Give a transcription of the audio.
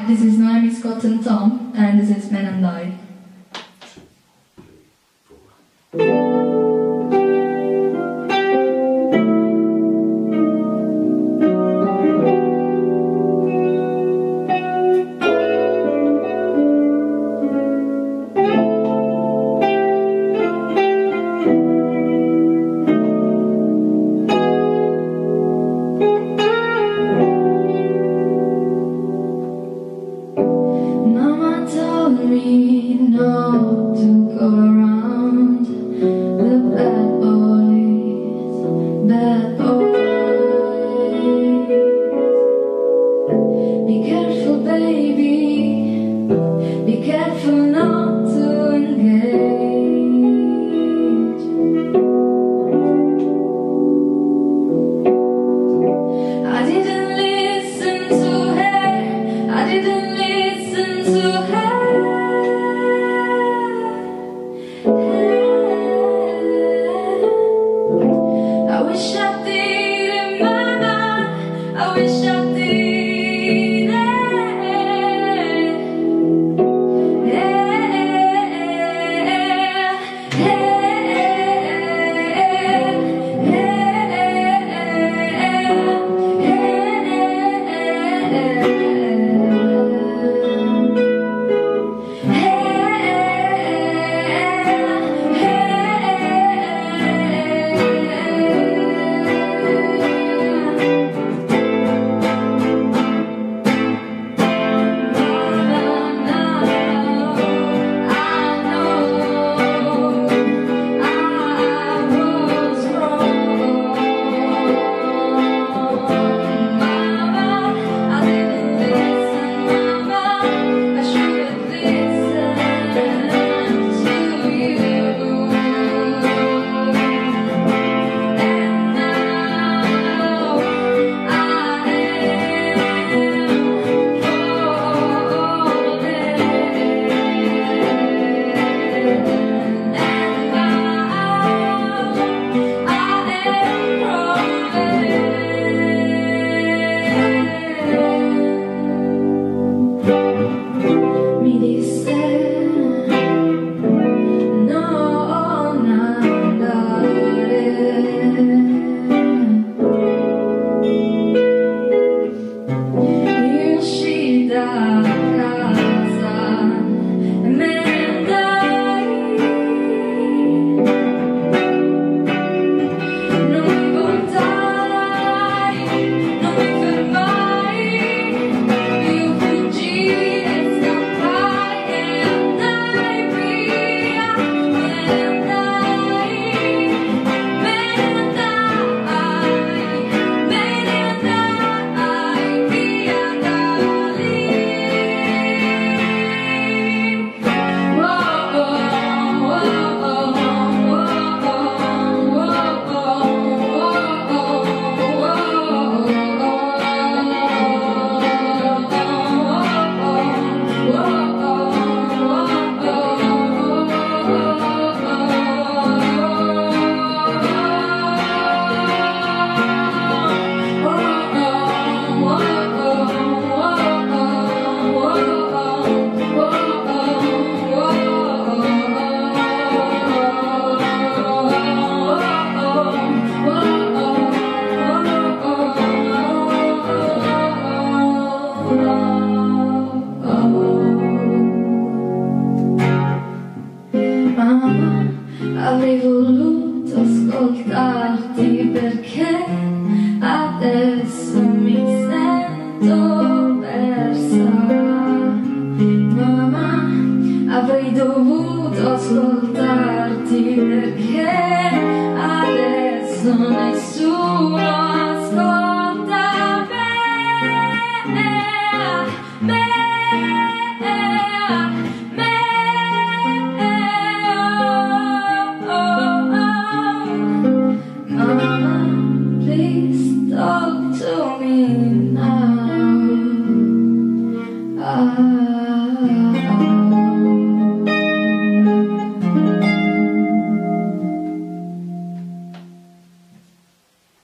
this is Noemi, Scott and Tom, and this is Men and I. Not to go around the bad boys, bad boys. Be careful, baby, be careful not to engage. I didn't listen to her, I didn't listen to her. I wish I did, mama, I wish I did. Avrei voluto ascoltarti perché adesso mi sento persa. Mamma, avrei dovuto ascoltarti perché adesso nessuno